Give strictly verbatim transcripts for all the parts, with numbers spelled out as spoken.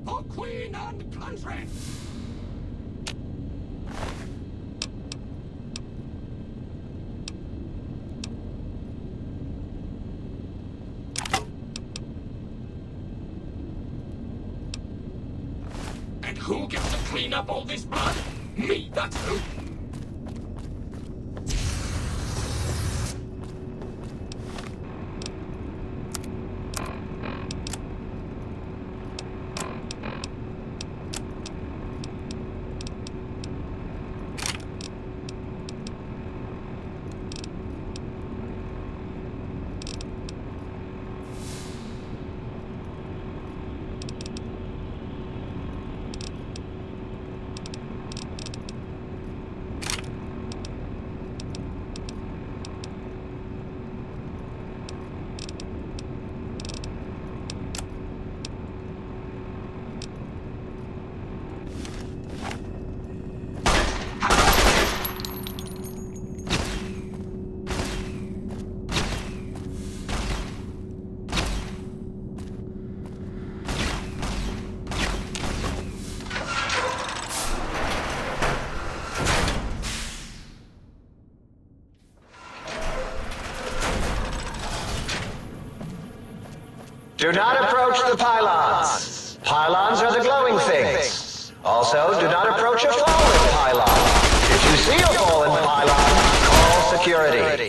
for Queen and country! And who gets to clean up all this blood? Me, that's who! Do not approach the pylons. Pylons are the glowing things. Also, do not approach a fallen pylon. If you see a fallen pylon, call security.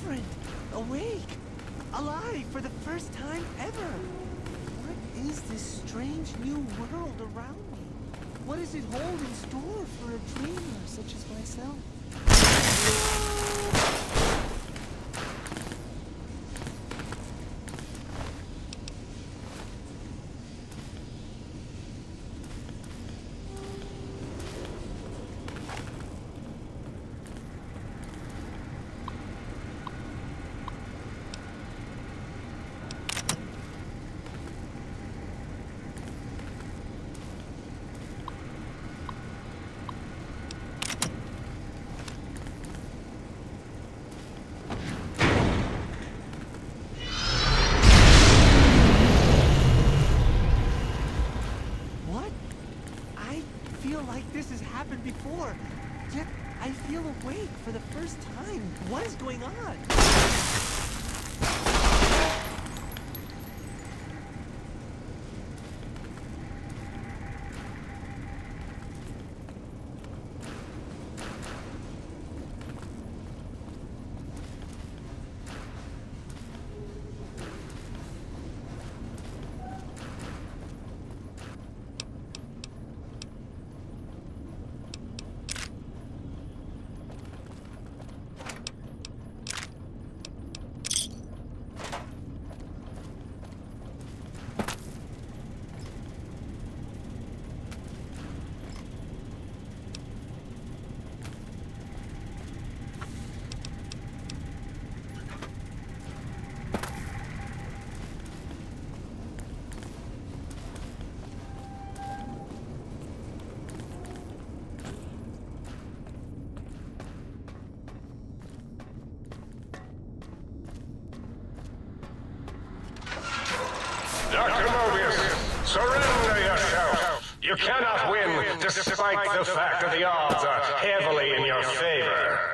different. Awake. Alive for the first time ever. What is this strange new world around me? What does it hold in store for a dreamer such as myself? This has happened before, yet I feel awake for the first time. What is going on? Doctor Mobius, surrender yourself. You cannot win, despite the fact that the odds are heavily in your favor.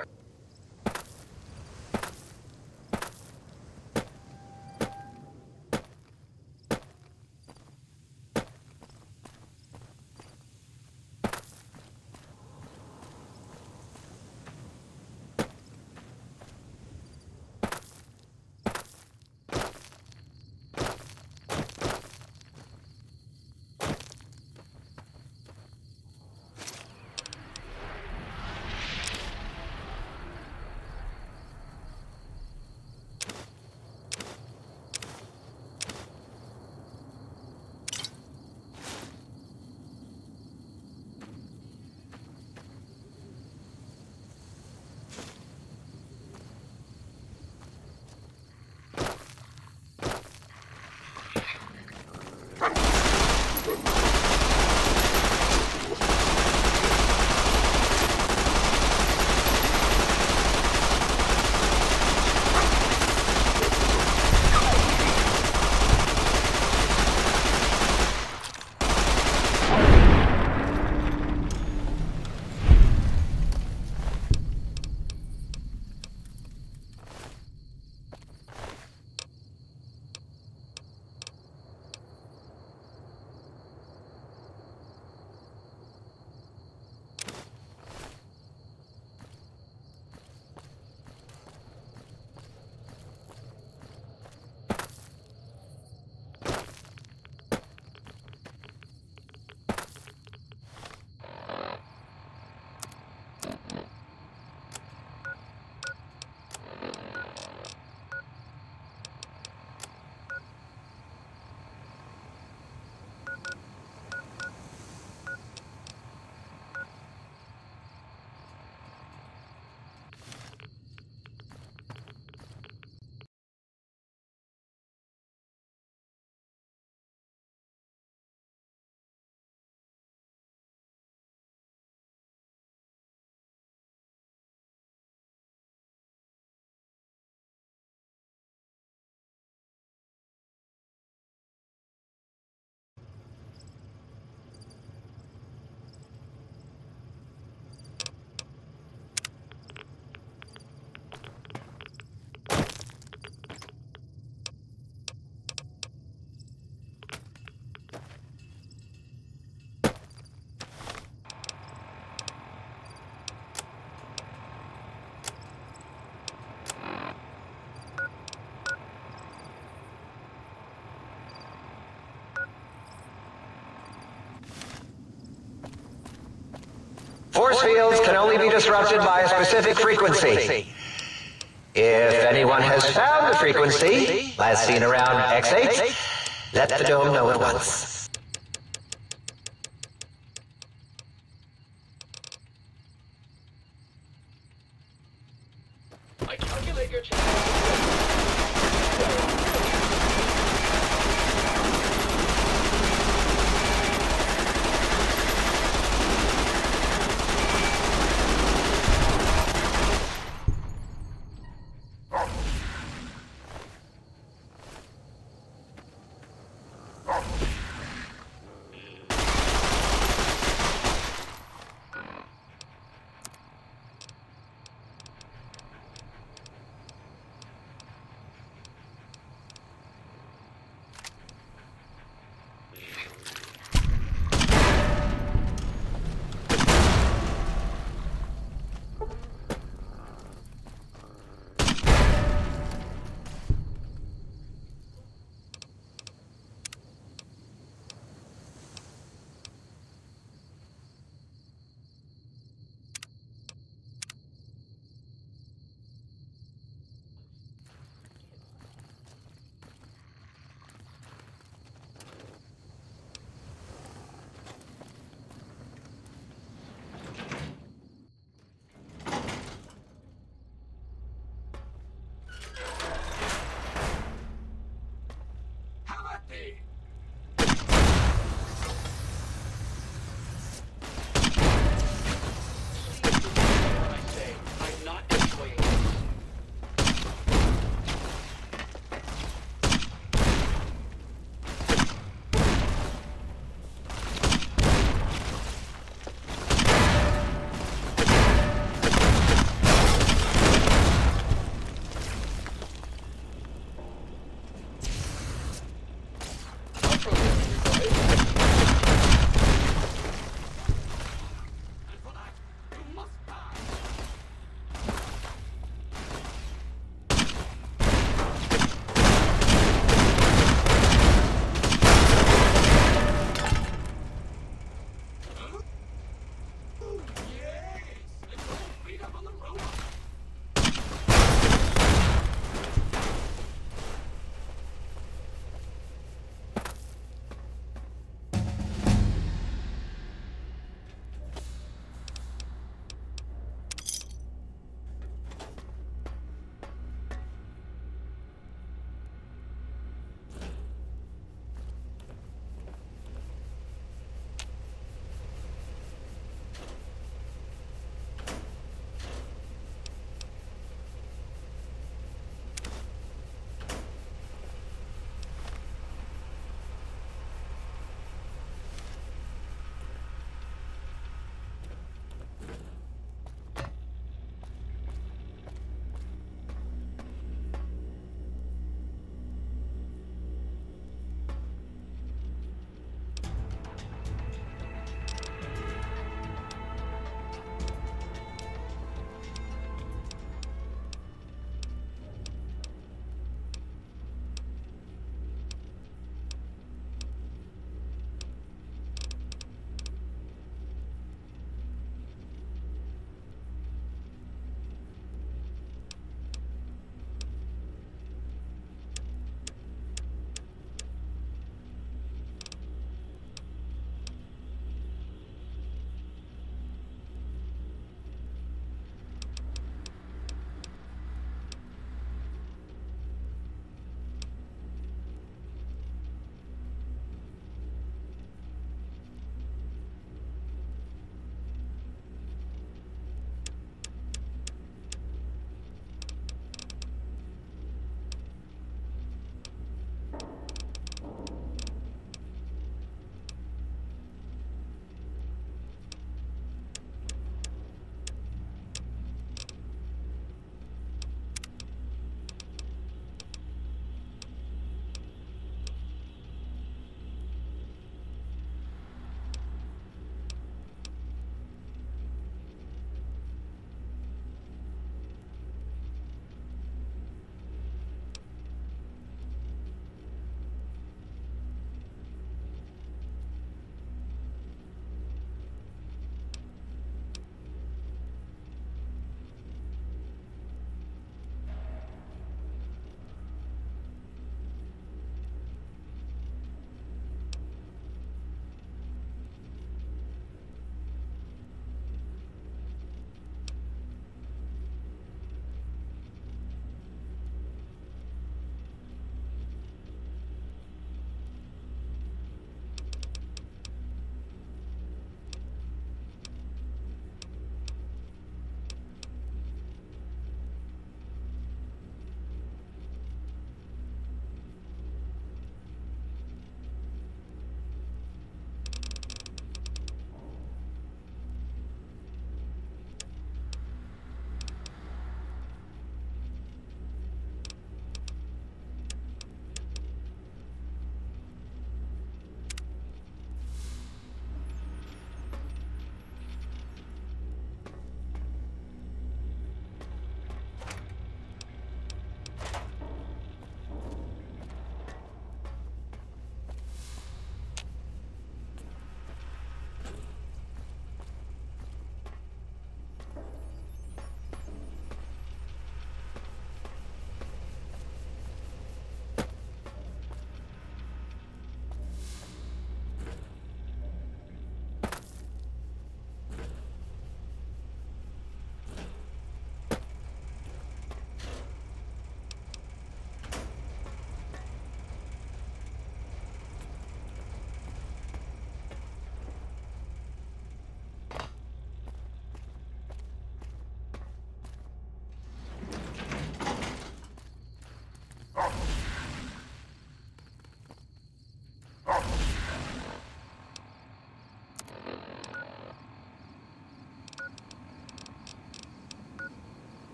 disrupted by a specific frequency. If anyone has found the frequency, last seen around X eight, let the dome know at once. I calculate your chances.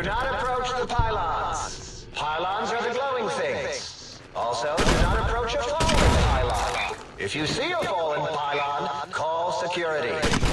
not approach the pylons. Pylons are the glowing things. Also, do not approach a fallen pylon. If you see a fallen pylon, call security.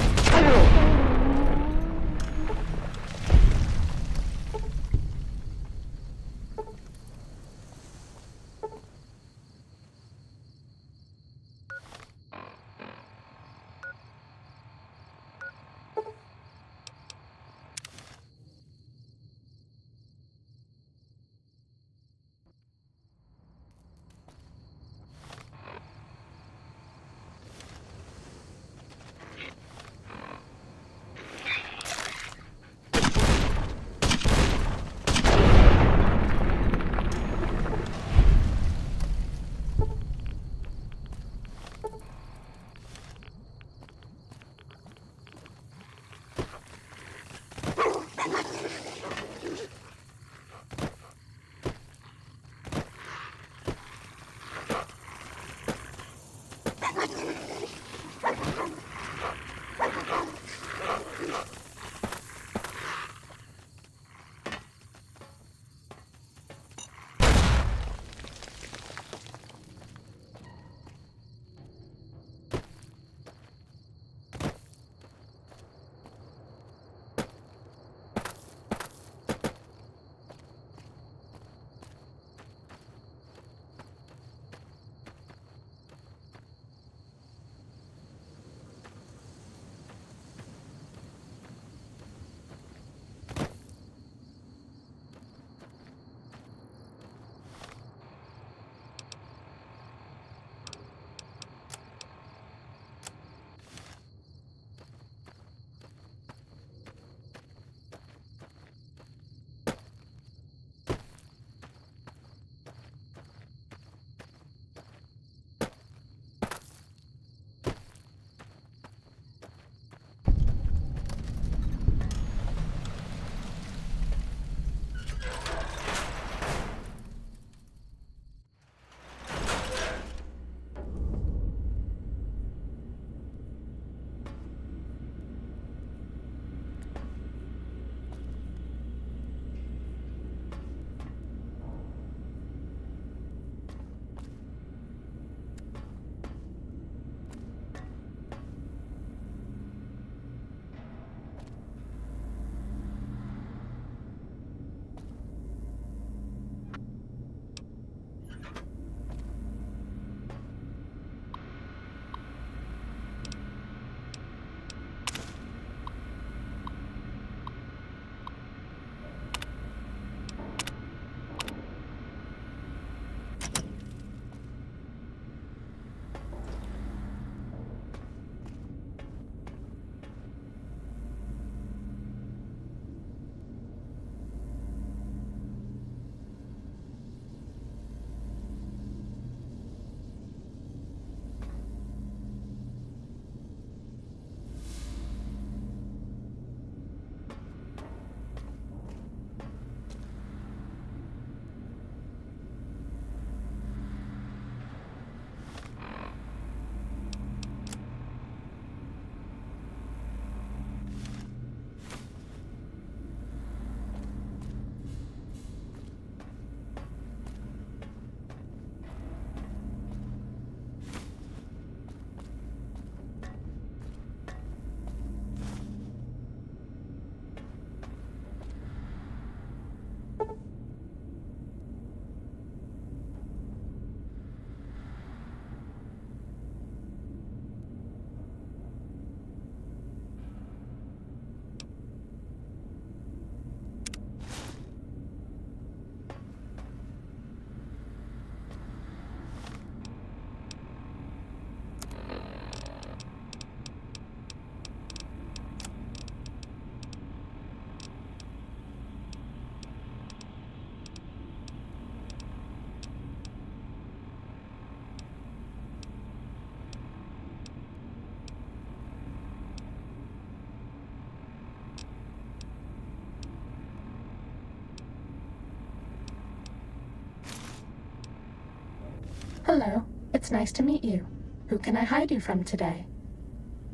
Hello, it's nice to meet you. Who can I hide you from today?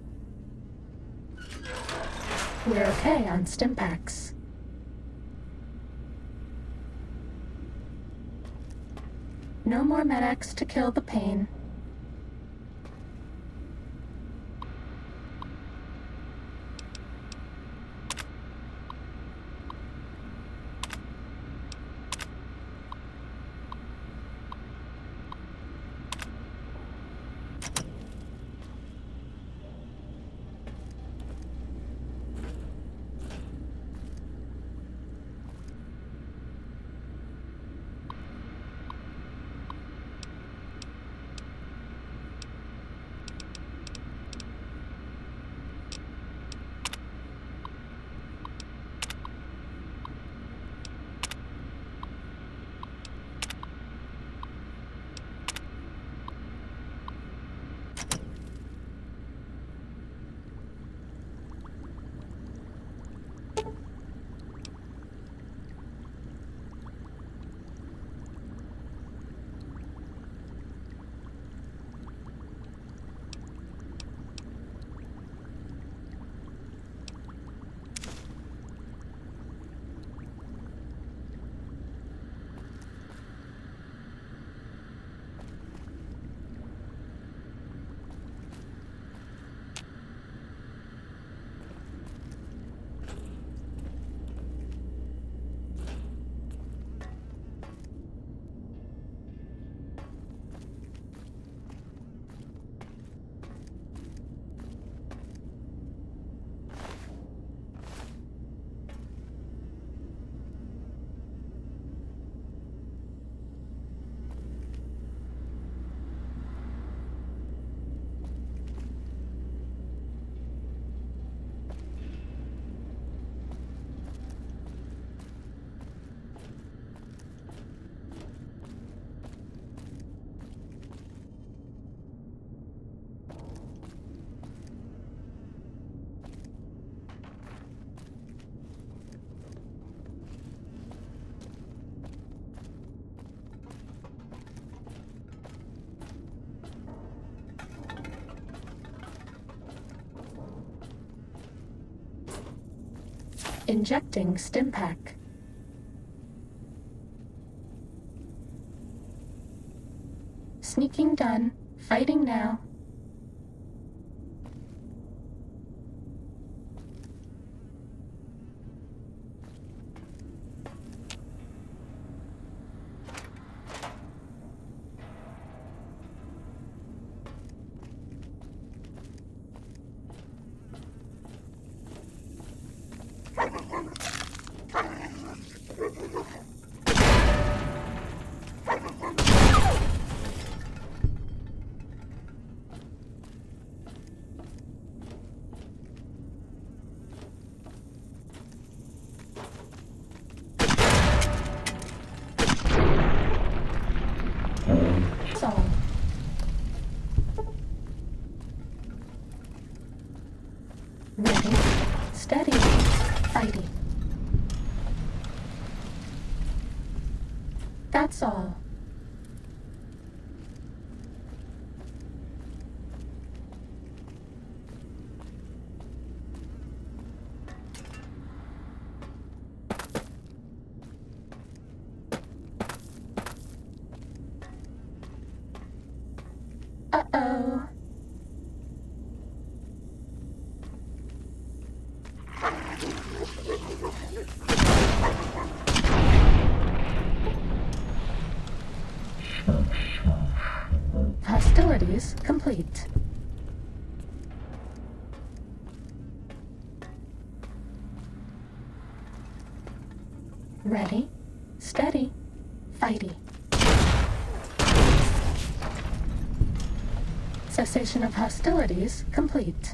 We're okay on Stimpaks. No more medics to kill the pain. Injecting stim pack. Sneaking done. Fighting now. Ready, steady, fighty. That's all. Uh-oh. Hostilities complete. Ready, steady, fighty. Cessation of hostilities complete.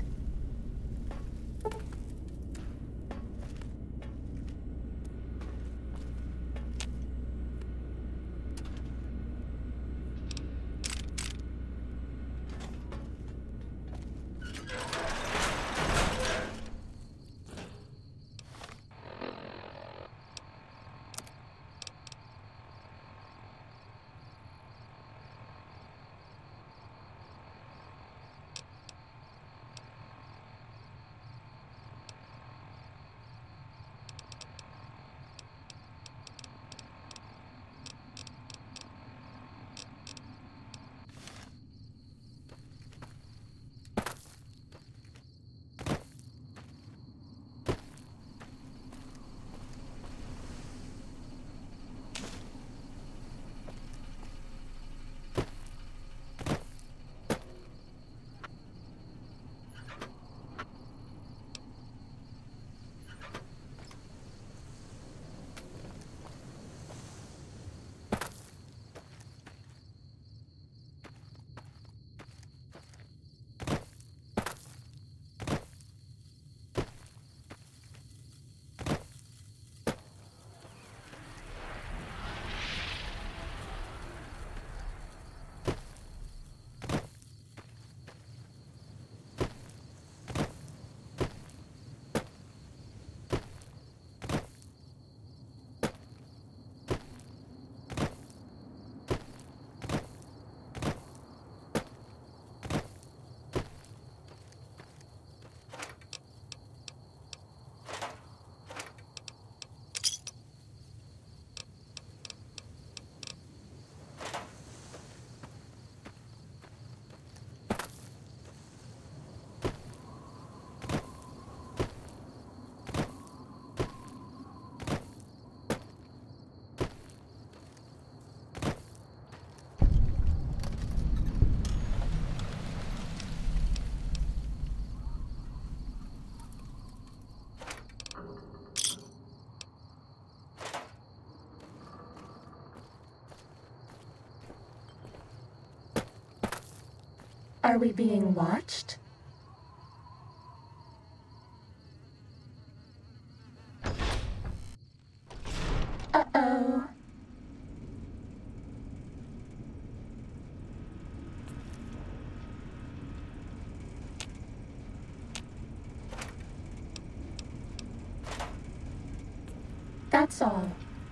Are we being watched? Uh-oh. That's all.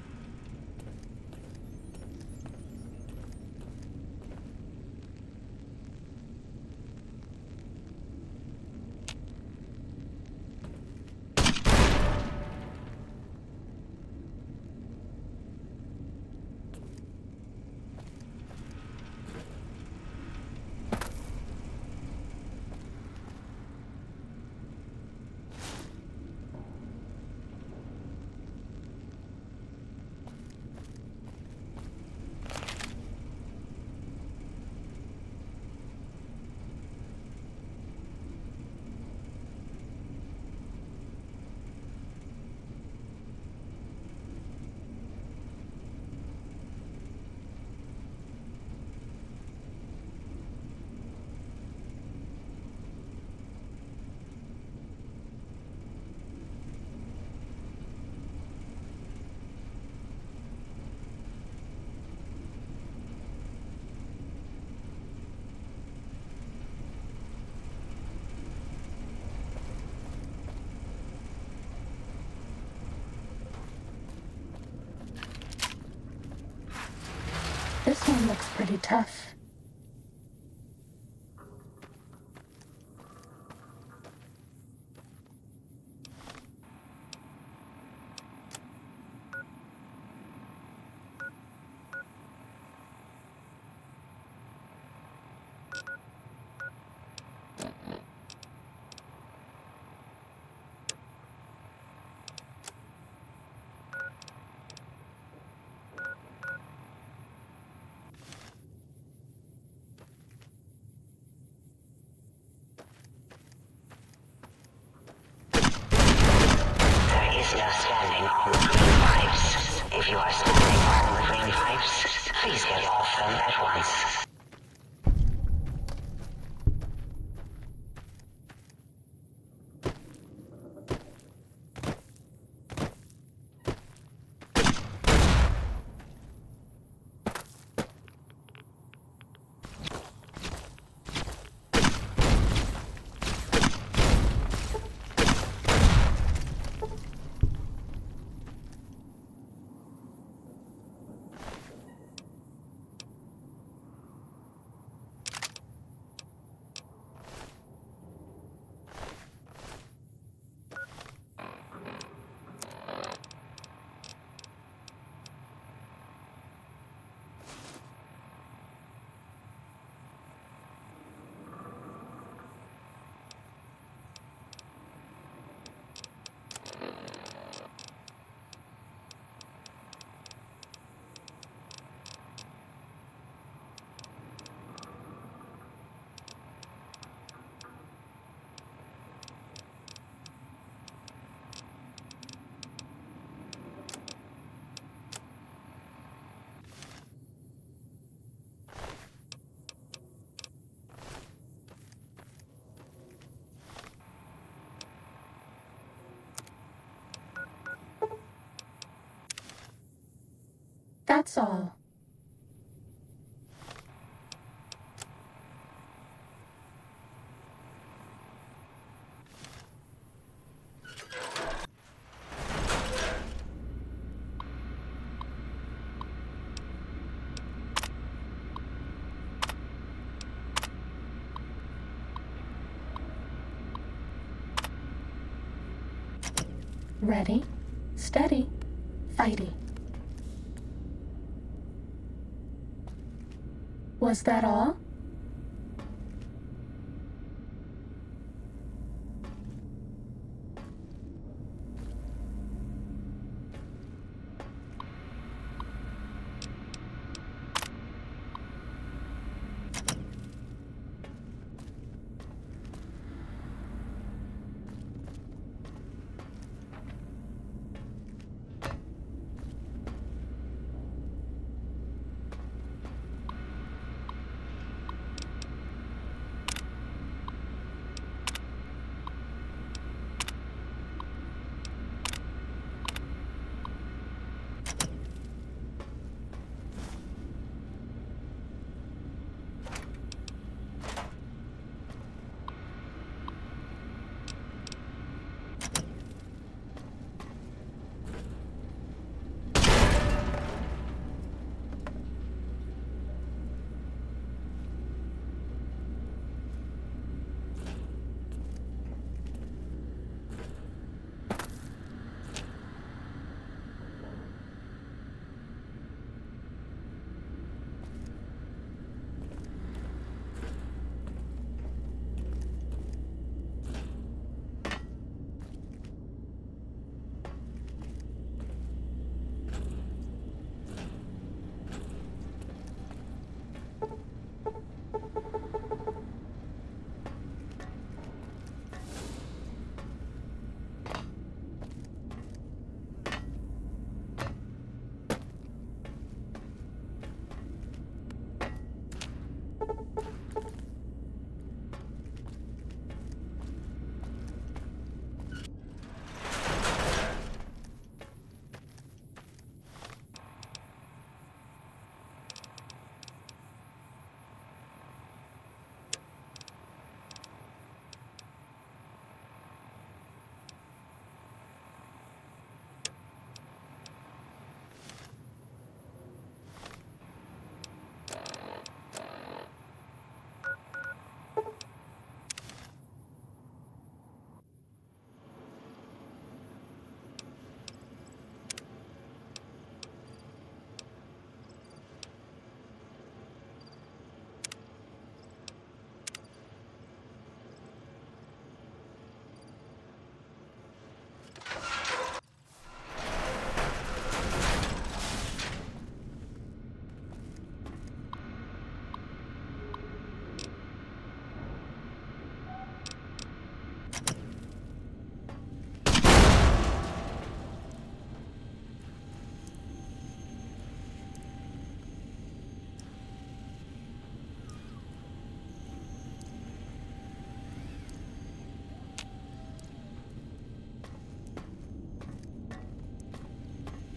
This one looks pretty tough. There is no standing on the green pipes. If you are standing on the green pipes, please get off them at once. That's all. Ready, steady, fighty. Was that all?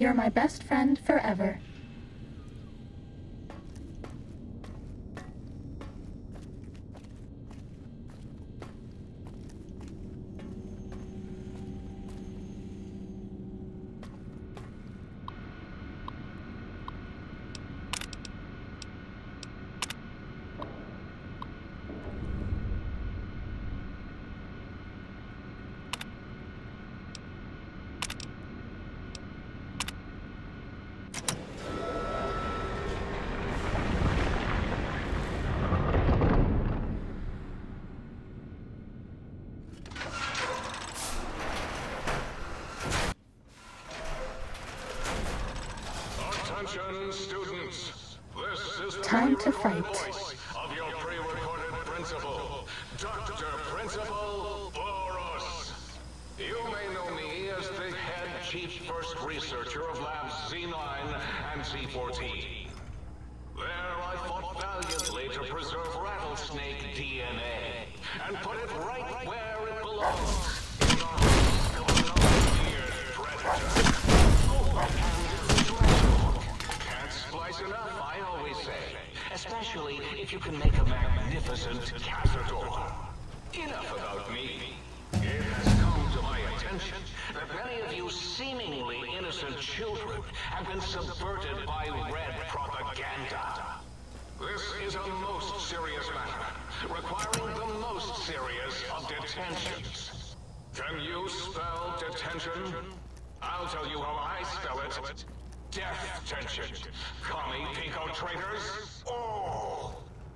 You're my best friend forever. Attention, students. This is the Time to pre-recorded fight. voice of your pre-recorded principal, Doctor Principal Boros. You may know me as the head chief first researcher of Labs Z nine and Z fourteen. There I fought valiantly to preserve rattlesnake D N A and put it right where it belongs. In the heart of another weird predator. Oh, and it's a dreadful. Can't splice enough, I always say. Especially if you can make a magnificent cazador. Enough about me. It has come to my attention that many of you seemingly innocent children have been subverted by red propaganda. This is a most serious matter, requiring the most serious of detentions. Can you spell detention? I'll tell you how I spell it. Death tension. Commie pinko traitors. Oh!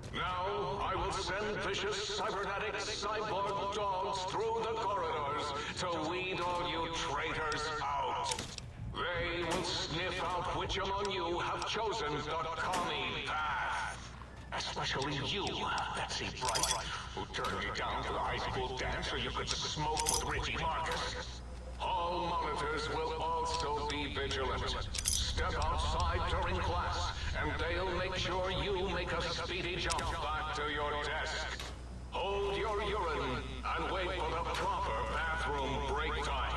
Now, I will send vicious cybernetic cyborg dogs through the corridors to weed all you traitors out. They will sniff out which among you have chosen the commie path. Especially you, Betsy Bright, who turned me down to the high school dance so you could smoke with Richie Marcus. All monitors will also be vigilant. Step outside during class, and they'll make sure you make a speedy jump back to your desk. Hold your urine and wait for the proper bathroom break time.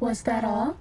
Was that all?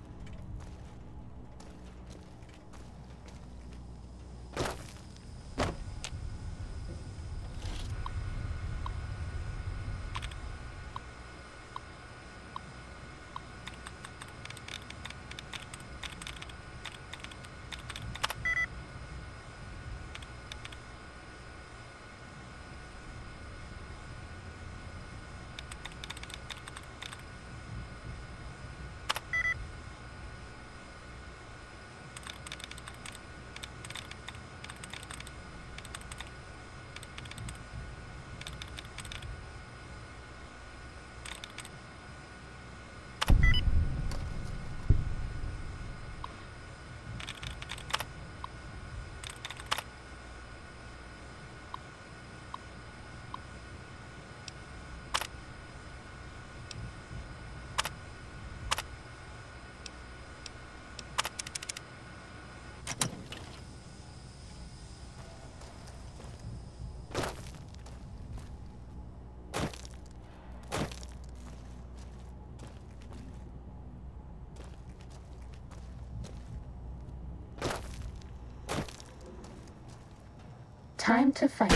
Time to fight.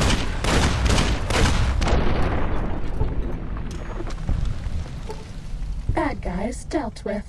Bad guys dealt with.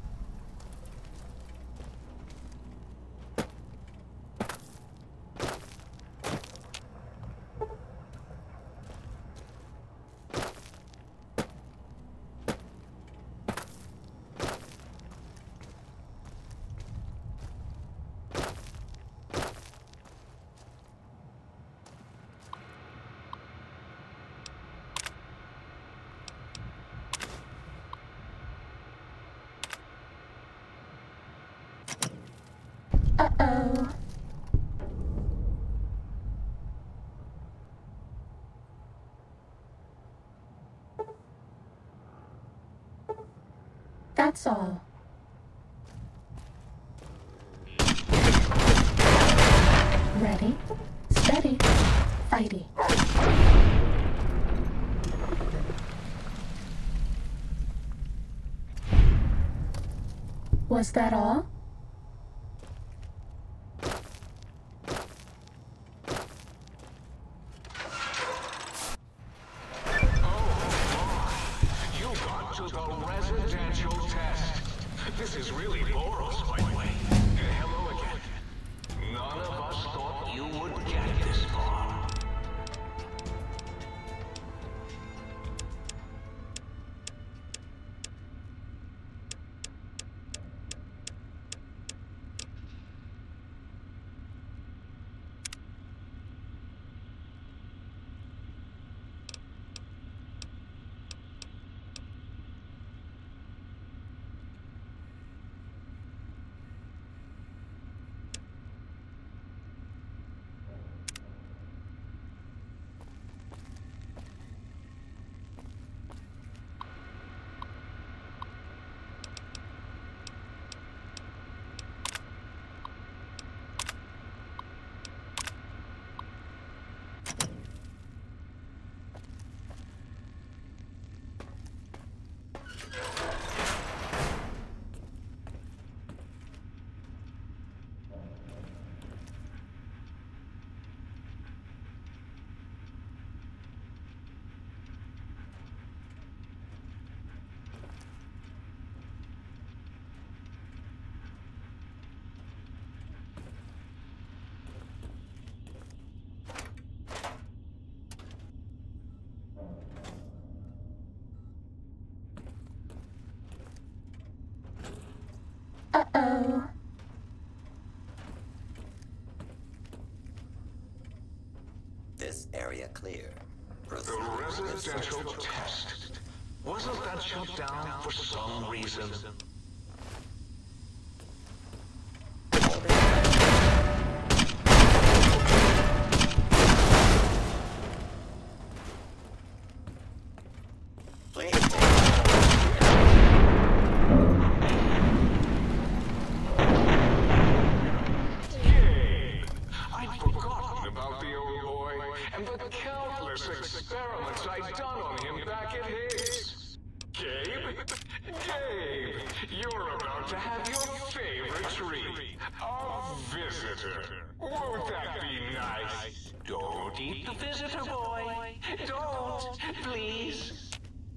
Uh-oh. That's all. Ready, steady, fighty. Was that all? This is really Boros, by the way. Hello again. None of us thought you would get this far. Uh-oh. This area clear. Proceed The with residential search. test. Wasn't that shut down for some reason? Please take Yay! I'd forgotten about the old boy and the countless experiments I'd done on him back at Higgs. Gabe? Gabe, you're about to have your favorite treat. A visitor. Won't that be nice? Don't eat the visitor, boy. Don't, please.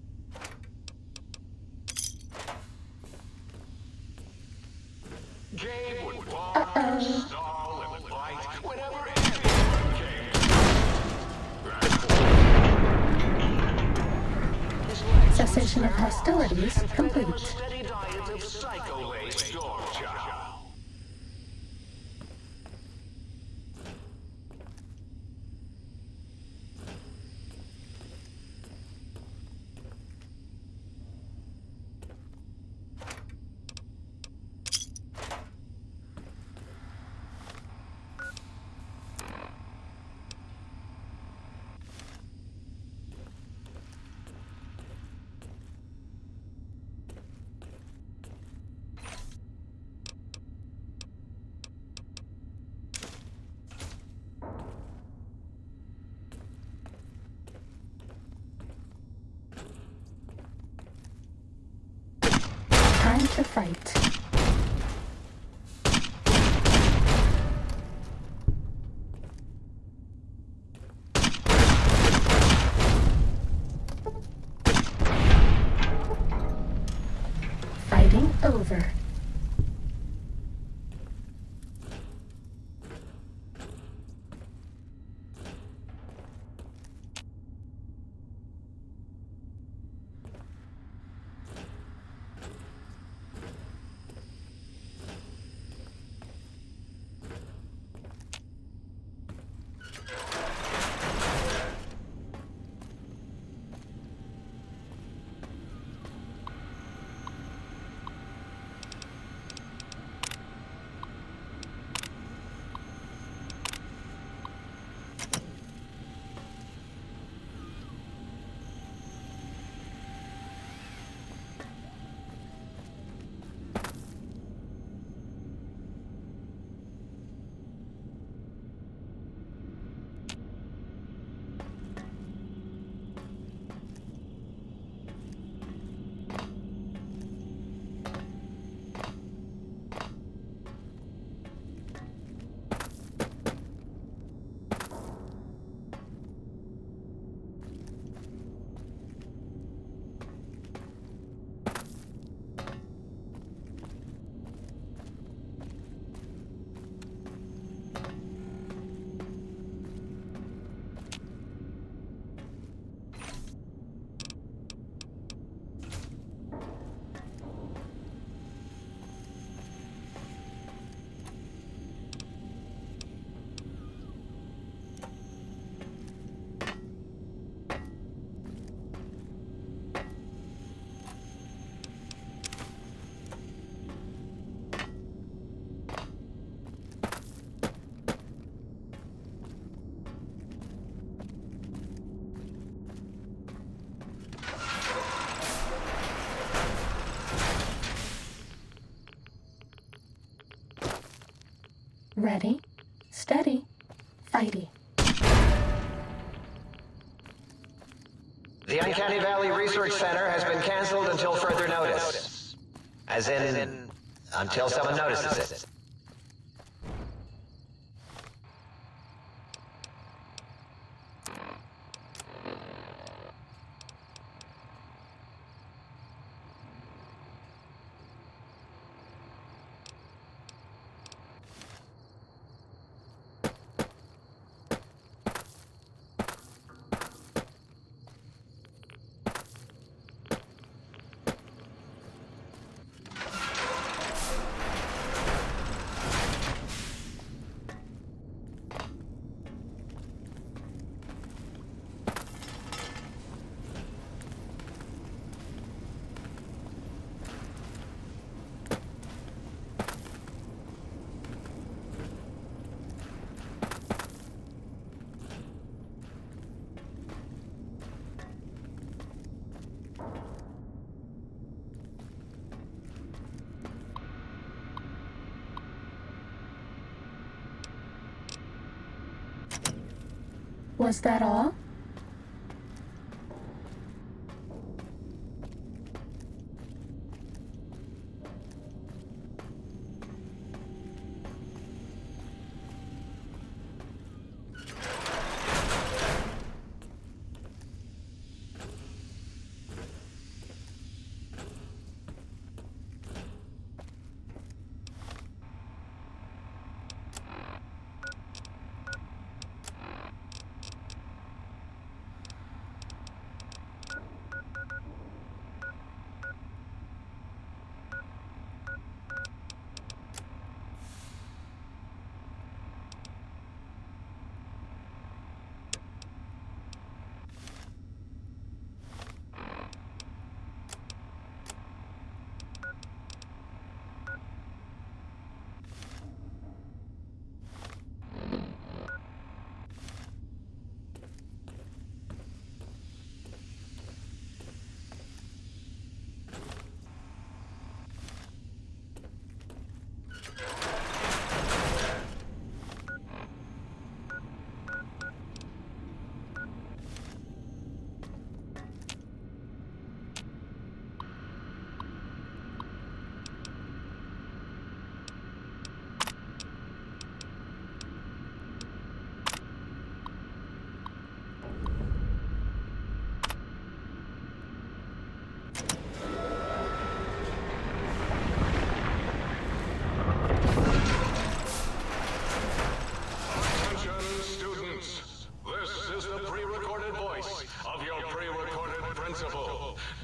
Gabe would bark, snarl, and bite whenever anyone came. Cessation of hostilities complete. Steady diet of psycho-laced storm chow. Time to fight. Fighting over. Ready, steady, fighty. The Uncanny Valley Research Center has been canceled until further notice. As in, until someone notices it. Was that all?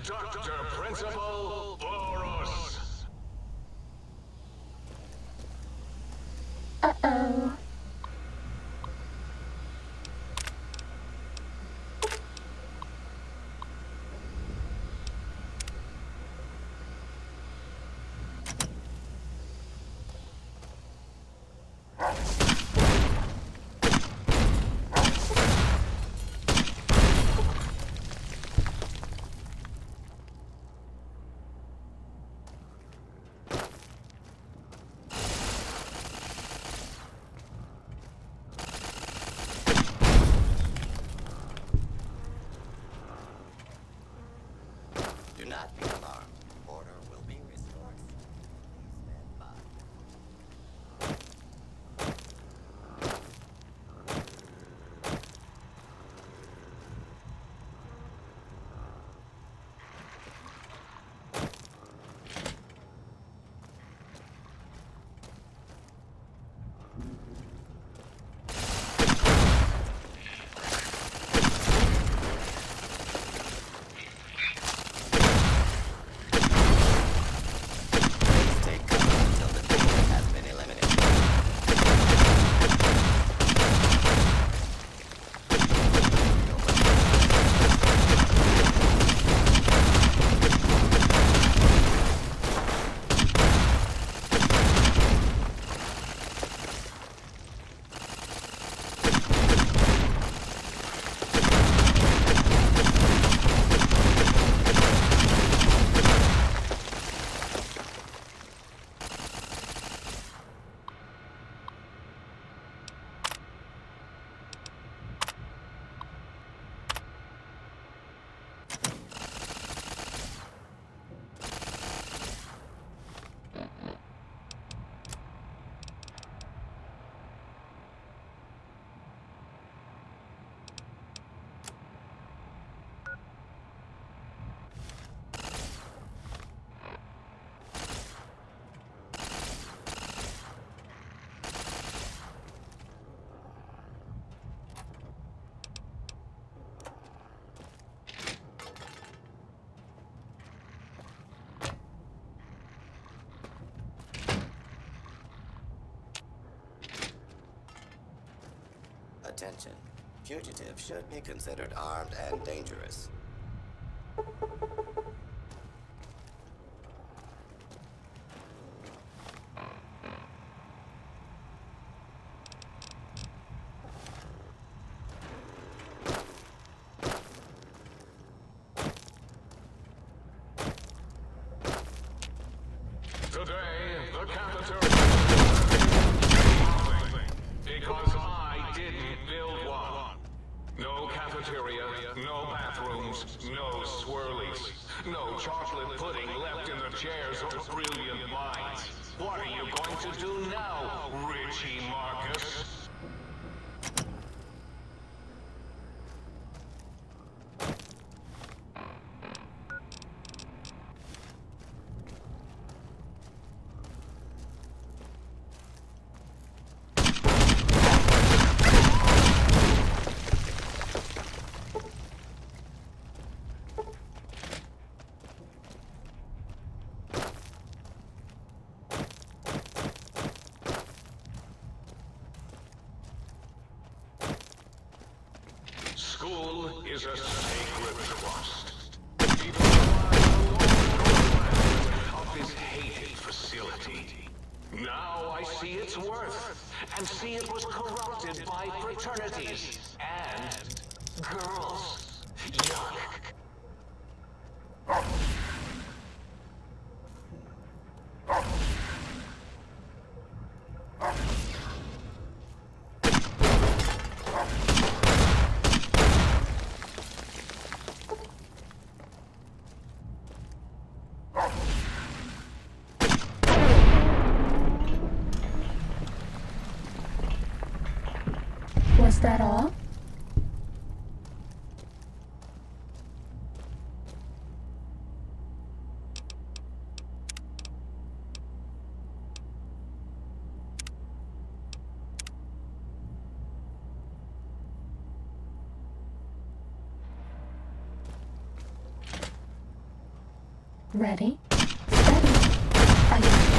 Doctor Principal Boros. Uh-oh. Do not be alarmed. Order will be restored. Please stand by. Please take cover until the target has been eliminated. Attention. Fugitives should be considered armed and dangerous. Today, the cafeteria because I didn't build one. No cafeteria, no bathrooms, no swirlies, no chocolate pudding left in the chairs of brilliant minds. What are you going to do now, Richie Marcus? School is a sacred trust. Even though I'm no longer of this hated facility. Now I see its worth, and see it was corrupted by fraternities and girls. Yuck. Was that all? Ready, steady, fight.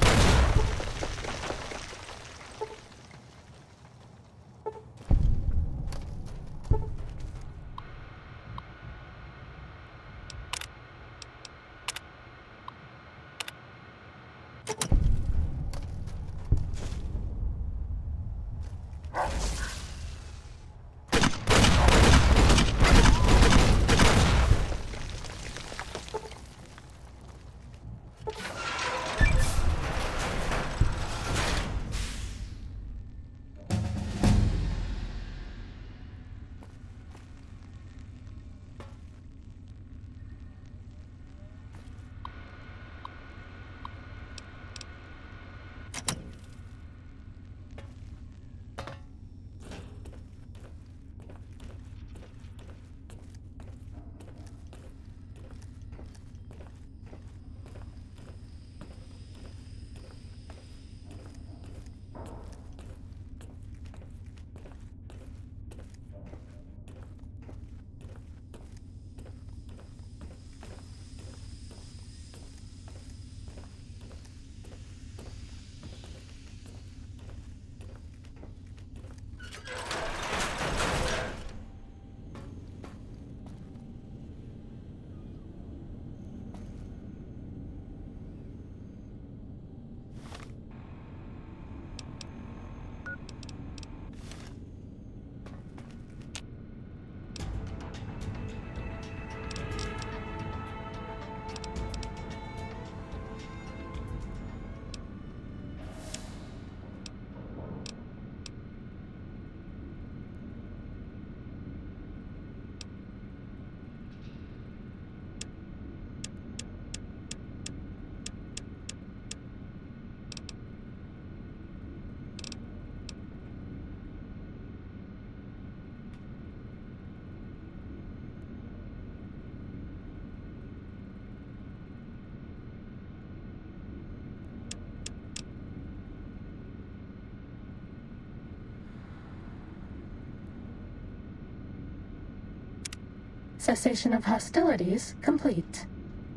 Cessation of hostilities complete.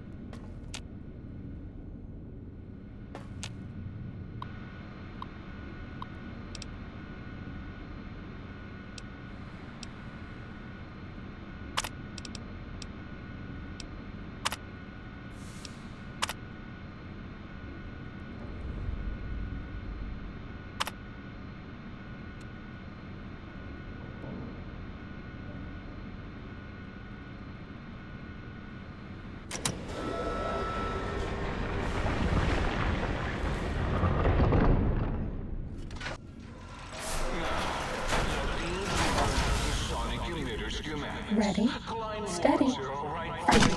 Ready, steady, fight.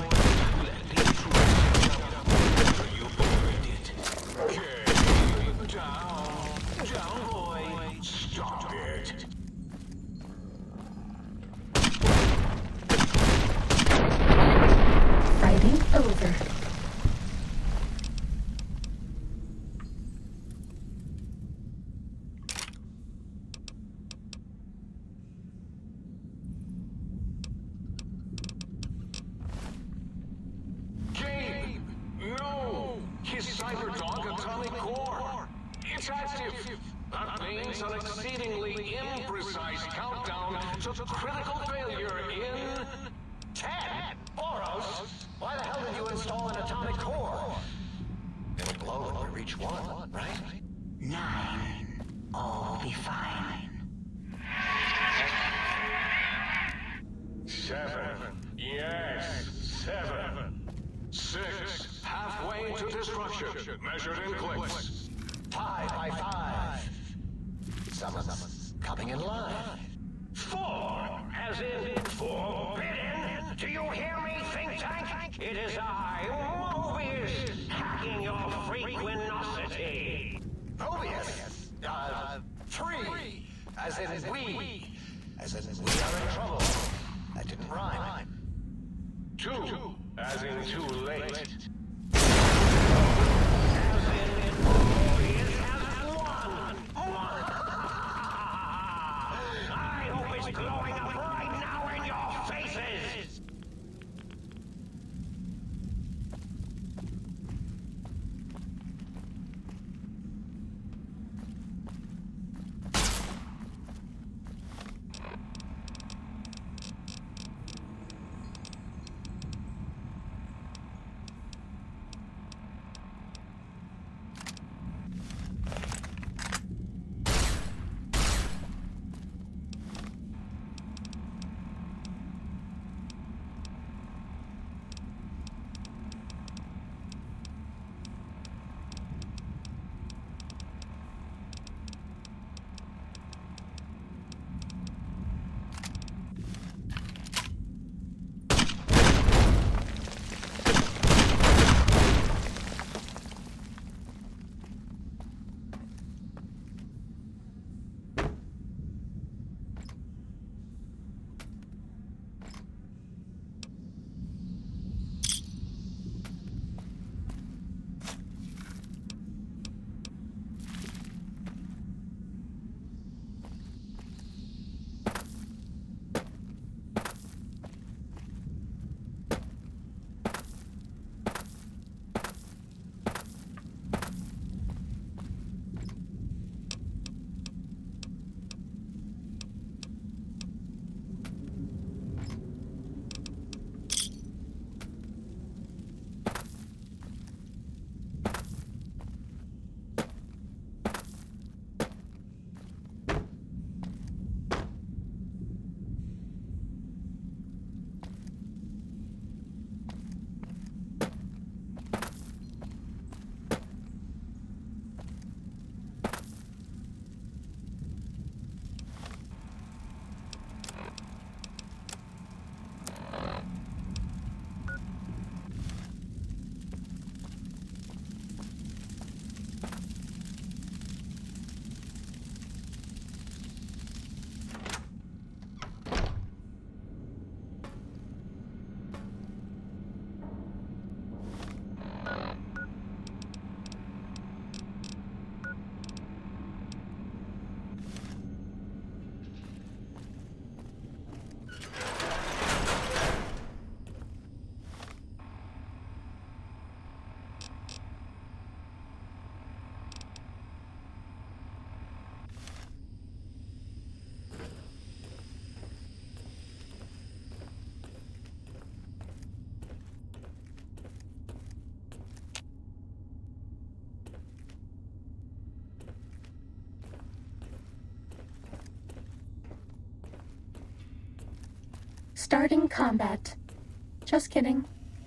Fighting over. It's active. That means an exceedingly imprecise countdown to critical failure in... Ten! Boros! Why the hell did you install an atomic core? It'll glow when we reach one, right? Nine. All will be fine. Seven. Yes, seven. Six. Halfway to destruction, measured in clicks. Five by five. Someone's coming in line. Four, as in forbidden. Do you hear me, think tank? It is I, Mobius, hacking your freaquinosity. Mobius? Uh, three. As in we. As in we are in trouble. That didn't rhyme. Two, as in too late. Glowing up right now in your faces! Starting combat. Just kidding.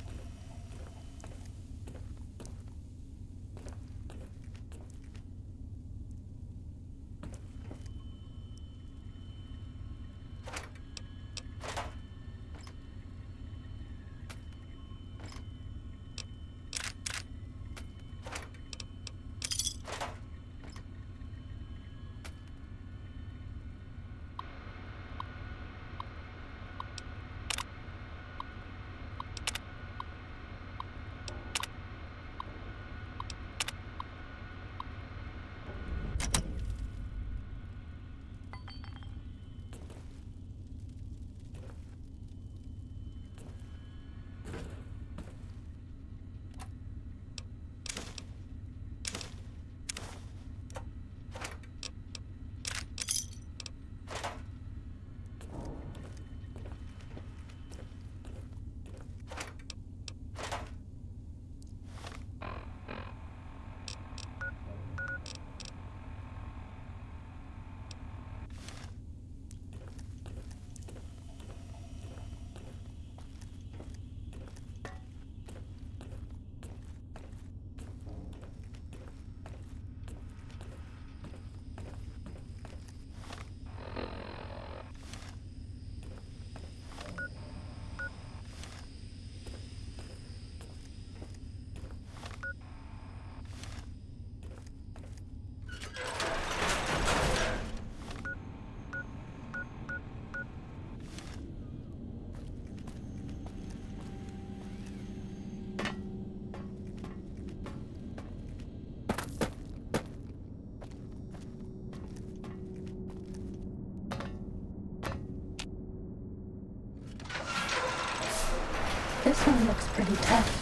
This one looks pretty tough.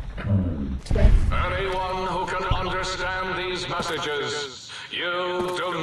Anyone who can understand these messages, you do